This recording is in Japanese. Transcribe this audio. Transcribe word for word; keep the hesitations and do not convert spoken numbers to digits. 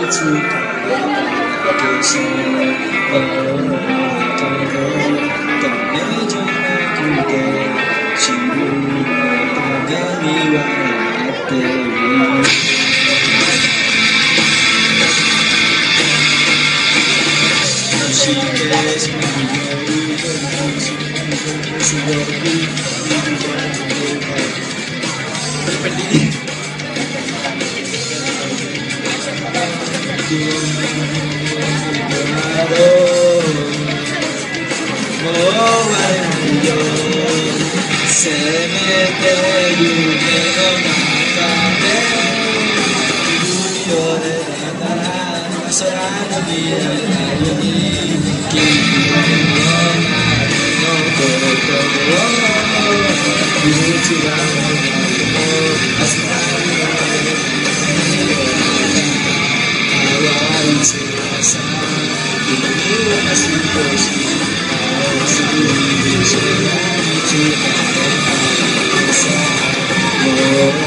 つか消そう。ダメじゃなくて自分のために笑ってる。そしてその夜すごくもう終われないよ。せめて夢の中で海を出たら空の未来に君のことをいつが明日淡い翼君は少し青すぎる空に伝えたさ。